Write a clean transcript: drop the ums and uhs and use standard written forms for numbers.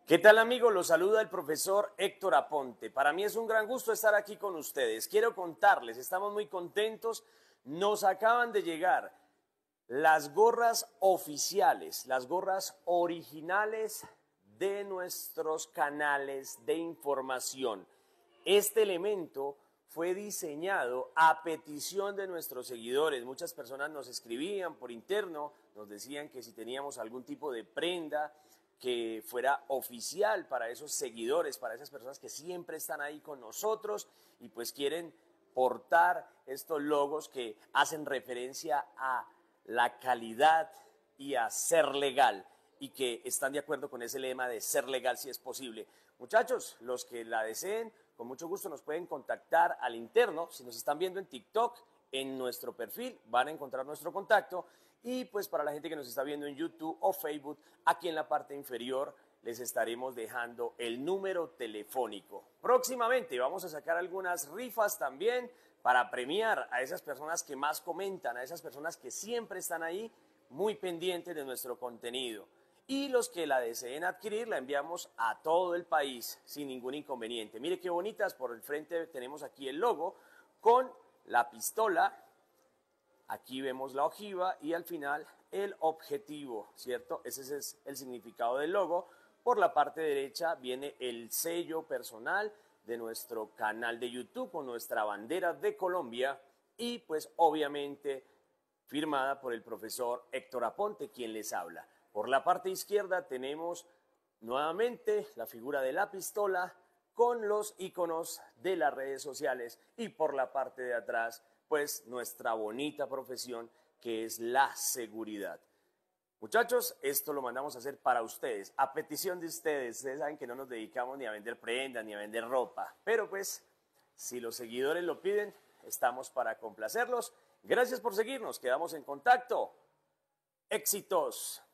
¿Qué tal, amigos? Los saluda el profesor Héctor Aponte. Para mí es un gran gusto estar aquí con ustedes. Quiero contarles, estamos muy contentos. Nos acaban de llegar las gorras oficiales, las gorras originales de nuestros canales de información. Este elemento fue diseñado a petición de nuestros seguidores. Muchas personas nos escribían por interno, nos decían que si teníamos algún tipo de prenda que fuera oficial para esos seguidores, para esas personas que siempre están ahí con nosotros y pues quieren portar estos logos que hacen referencia a la calidad y a ser legal, y que están de acuerdo con ese lema de ser legal si es posible. Muchachos, los que la deseen, con mucho gusto nos pueden contactar al interno. Si nos están viendo en TikTok, en nuestro perfil van a encontrar nuestro contacto, y pues para la gente que nos está viendo en YouTube o Facebook, aquí en la parte inferior les estaremos dejando el número telefónico. Próximamente vamos a sacar algunas rifas también para premiar a esas personas que más comentan, a esas personas que siempre están ahí muy pendientes de nuestro contenido. Y los que la deseen adquirir la enviamos a todo el país sin ningún inconveniente. Mire qué bonitas, por el frente tenemos aquí el logo con la pistola. Aquí vemos la ojiva y al final el objetivo, ¿cierto? Ese es el significado del logo. Por la parte derecha viene el sello personal de nuestro canal de YouTube con nuestra bandera de Colombia y pues obviamente firmada por el profesor Héctor Aponte, quien les habla. Por la parte izquierda tenemos nuevamente la figura de la pistola con los iconos de las redes sociales, y por la parte de atrás pues nuestra bonita profesión, que es la seguridad. Muchachos, esto lo mandamos a hacer para ustedes, a petición de ustedes. Ustedes saben que no nos dedicamos ni a vender prendas, ni a vender ropa, pero pues, si los seguidores lo piden, estamos para complacerlos. Gracias por seguirnos, quedamos en contacto. ¡Éxitos!